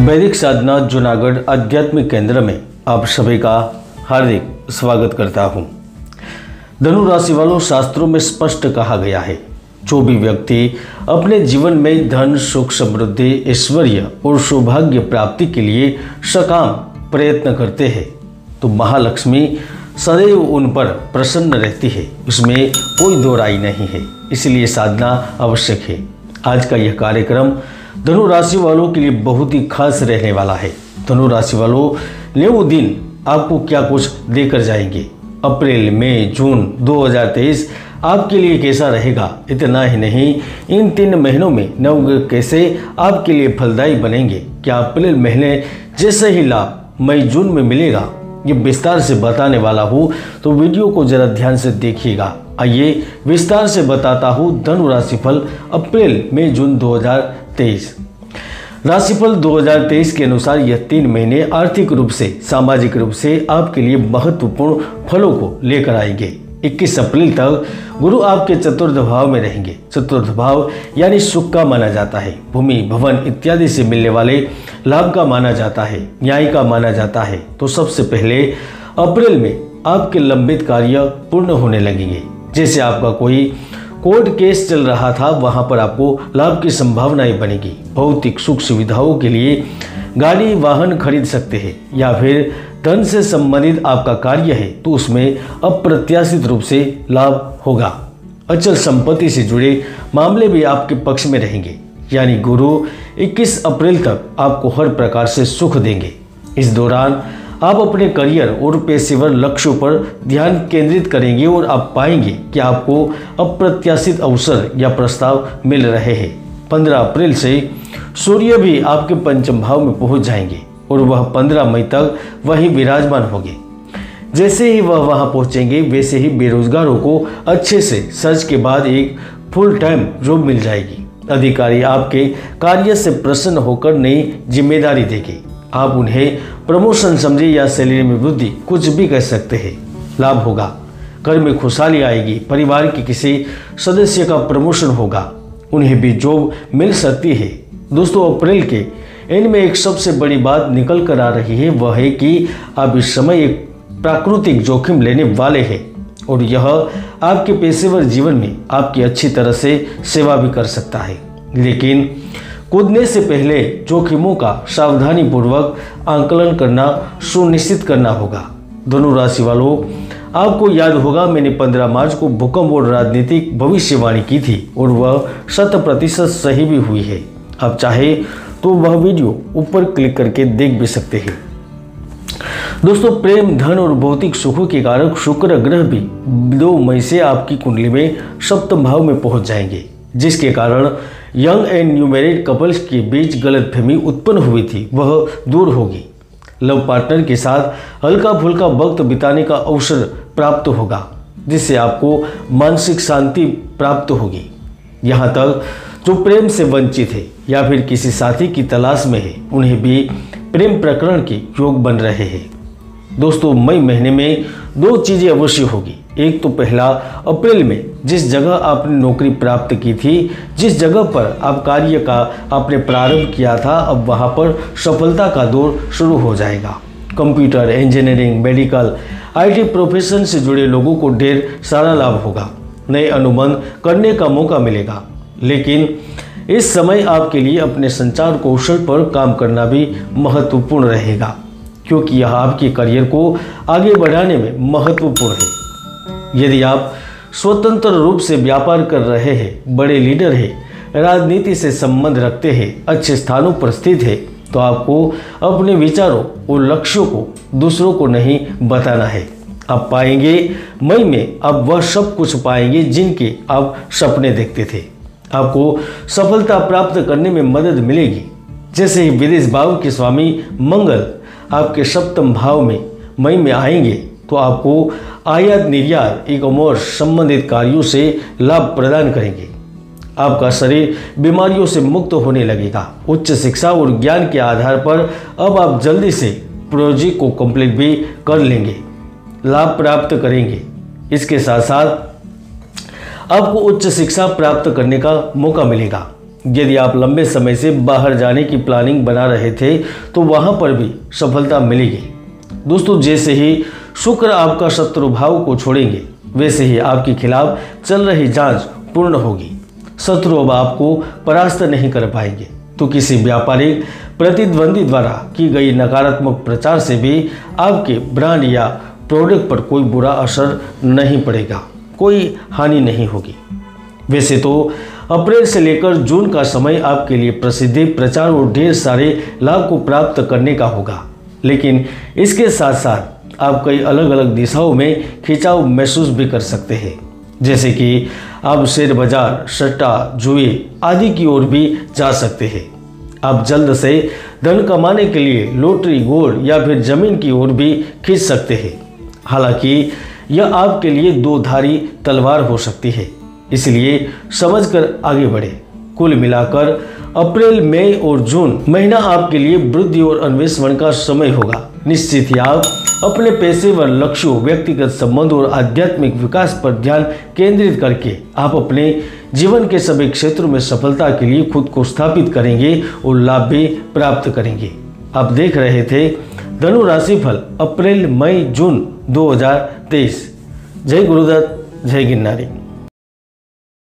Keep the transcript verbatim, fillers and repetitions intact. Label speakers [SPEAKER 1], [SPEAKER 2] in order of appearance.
[SPEAKER 1] वैदिक साधना जूनागढ़ आध्यात्मिक केंद्र में आप सभी का हार्दिक स्वागत करता हूं। धनु राशि वालों, शास्त्रों में स्पष्ट कहा गया है, जो भी व्यक्ति अपने जीवन में धन, सुख, समृद्धि, ऐश्वर्य और सौभाग्य प्राप्ति के लिए सकाम प्रयत्न करते हैं तो महालक्ष्मी सदैव उन पर प्रसन्न रहती है। इसमें कोई दो राय नहीं है, इसलिए साधना आवश्यक है। आज का यह कार्यक्रम धनु राशि वालों के लिए बहुत ही खास रहने वाला है। धनु राशि वालों, नेव दिन आपको क्या कुछ देकर जाएंगे। अप्रैल, मई, जून दो हज़ार तेईस आपके लिए कैसा रहेगा। इतना ही नहीं, इन तीन महीनों में नवग्रह कैसे आपके लिए फलदायी बनेंगे। क्या अप्रैल महीने जैसे ही लाभ मई जून में मिलेगा, ये विस्तार से बताने वाला हूँ, तो वीडियो को जरा ध्यान से देखिएगा। आइए विस्तार से बताता हूँ धनु राशिफल अप्रैल मई जून दो हज़ार तेईस। राशिफल दो हज़ार तेईस के अनुसार यह तीन महीने आर्थिक रूप से, सामाजिक रूप से आपके लिए महत्वपूर्ण फलों को लेकर आएंगे। इक्कीस अप्रैल तक गुरु आपके चतुर्थ भाव में रहेंगे। चतुर्थ भाव यानी सुख का माना जाता है, भूमि, भवन इत्यादि से मिलने वाले लाभ का माना जाता है, न्याय का माना जाता है। तो सबसे पहले अप्रैल में आपके लंबित कार्य पूर्ण होने लगेंगे। जैसे आपका कोई कोर्ट केस चल रहा था, वहां पर आपको लाभ की संभावनाएं बनेगी। भौतिक सुख सुविधाओं के लिए गाड़ी वाहन खरीद सकते हैं, या फिर धन से संबंधित आपका कार्य है तो उसमें अप्रत्याशित रूप से लाभ होगा। अचल संपत्ति से जुड़े मामले भी आपके पक्ष में रहेंगे, यानी गुरु इक्कीस अप्रैल तक आपको हर प्रकार से सुख देंगे। इस दौरान आप अपने करियर और पेशेवर लक्ष्यों पर ध्यान केंद्रित करेंगे और आप पाएंगे कि आपको अप्रत्याशित अवसर या प्रस्ताव मिल रहे हैं। पंद्रह अप्रैल से सूर्य भी आपके पंचम भाव में पहुंच जाएंगे और वह पंद्रह मई तक वहीं विराजमान होंगे। जैसे ही वह वहां पहुंचेंगे, वैसे ही बेरोजगारों को अच्छे से सर्च के बाद एक फुल टाइम जॉब मिल जाएगी। अधिकारी आपके कार्य से प्रसन्न होकर नई जिम्मेदारी देंगे। आप उन्हें प्रमोशन समझे या सैलरी में वृद्धि, कुछ भी कह सकते हैं, लाभ होगा। घर में खुशहाली आएगी। परिवार के किसी सदस्य का प्रमोशन होगा, उन्हें भी जॉब मिल सकती है। दोस्तों, अप्रैल के इनमें एक सबसे बड़ी बात निकल कर आ रही है, वह है कि आप इस समय एक प्राकृतिक जोखिम लेने वाले हैं और यह आपके पेशेवर जीवन में आपकी अच्छी तरह से सेवा भी कर सकता है। लेकिन कूदने से पहले जोखिमों का सावधानी पूर्वक आंकलन करना सुनिश्चित करना होगा। धनु राशि वालों, आपको याद होगा मैंने पंद्रह मार्च को भूकंप और राजनीतिक भविष्यवाणी की थी और वह शत प्रतिशत सही भी हुई है। आप चाहे तो वह वीडियो ऊपर क्लिक करके देख भी सकते हैं। दोस्तों, प्रेम, धन और भौतिक सुखों के कारक शुक्र ग्रह भी दो मई से आपकी कुंडली में सप्तम भाव में पहुंच जाएंगे, जिसके कारण young and new married couples के बीच गलतफहमी उत्पन्न हुई थी, वह दूर होगी। लव पार्टनर के साथ हल्का फुल्का वक्त बिताने का अवसर प्राप्त होगा, जिससे आपको मानसिक शांति प्राप्त होगी। यहाँ तक जो प्रेम से वंचित है या फिर किसी साथी की तलाश में है, उन्हें भी प्रेम प्रकरण के योग बन रहे हैं। दोस्तों, मई महीने में दो चीजें अवश्य होगी। एक तो पहला, अप्रैल में जिस जगह आपने नौकरी प्राप्त की थी, जिस जगह पर आप कार्य का आपने प्रारंभ किया था, अब वहां पर सफलता का दौर शुरू हो जाएगा। Computer, engineering, medical, IT profession से जुड़े लोगों को ढेर सारा लाभ होगा। नए अनुबंध करने का मौका मिलेगा। लेकिन इस समय आपके लिए अपने संचार कौशल पर काम करना भी महत्वपूर्ण रहेगा, क्योंकि यह आपके करियर को आगे बढ़ाने में महत्वपूर्ण है। यदि आप स्वतंत्र रूप से व्यापार कर रहे हैं, बड़े लीडर हैं, राजनीति से संबंध रखते हैं, अच्छे स्थानों पर स्थित है, तो आपको अपने विचारों और लक्ष्यों को दूसरों को नहीं बताना है। आप पाएंगे मई में आप वह सब कुछ पाएंगे जिनके आप सपने देखते थे। आपको सफलता प्राप्त करने में मदद मिलेगी। जैसे ही विदेश भाव के स्वामी मंगल आपके सप्तम भाव में मई में आएंगे, तो आपको आयात निर्यात, ई कॉमर्स संबंधित कार्यों से लाभ प्रदान करेंगे। आपका शरीर बीमारियों से मुक्त होने लगेगा। उच्च शिक्षा और ज्ञान के आधार पर अब आप जल्दी से प्रोजेक्ट को कंप्लीट भी कर लेंगे, लाभ प्राप्त करेंगे। इसके साथ साथ आपको उच्च शिक्षा प्राप्त करने का मौका मिलेगा। यदि आप लंबे समय से बाहर जाने की प्लानिंग बना रहे थे तो वहां पर भी सफलता मिलेगी। दोस्तों, जैसे ही शुक्र आपका शत्रु भाव को छोड़ेंगे वैसे ही आपके खिलाफ चल रही जांच पूर्ण होगी। शत्रु अब आपको परास्त नहीं कर पाएंगे। तो किसी व्यापारिक प्रतिद्वंदी द्वारा की गई नकारात्मक प्रचार से भी आपके ब्रांड या प्रोडक्ट पर कोई बुरा असर नहीं पड़ेगा, कोई हानि नहीं होगी। वैसे तो अप्रैल से लेकर जून का समय आपके लिए प्रसिद्धि, प्रचार और ढेर सारे लाभ को प्राप्त करने का होगा, लेकिन इसके साथ साथ आप कई अलग अलग दिशाओं में खिंचाव महसूस भी कर सकते हैं। जैसे कि आप शेयर बाजार, सट्टा, जुए आदि की ओर भी जा सकते हैं। आप जल्द से धन कमाने के लिए लॉटरी, गोल्ड या फिर जमीन की ओर भी खींच सकते हैं। हालांकि यह आपके लिए दो धारी तलवार हो सकती है, इसलिए समझकर आगे बढ़े। कुल मिलाकर अप्रैल, मई और जून महीना आपके लिए वृद्धि और अन्वेषण का समय होगा। निश्चित ही आप अपने पेशेवर लक्ष्यों, व्यक्तिगत संबंधों और आध्यात्मिक विकास पर ध्यान केंद्रित करके आप अपने जीवन के सभी क्षेत्रों में सफलता के लिए खुद को स्थापित करेंगे और लाभ भी प्राप्त करेंगे। आप देख रहे थे धनु राशिफल अप्रैल, मई, जून दो हज़ार तेईस। जय गुरुदत्त, जय गिरनारी।